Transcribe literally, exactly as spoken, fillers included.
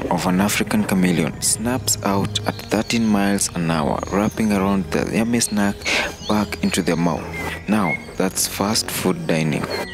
of an African chameleon snaps out at thirteen miles an hour, wrapping around the yummy snack back into their mouth. Now, that's fast food dining.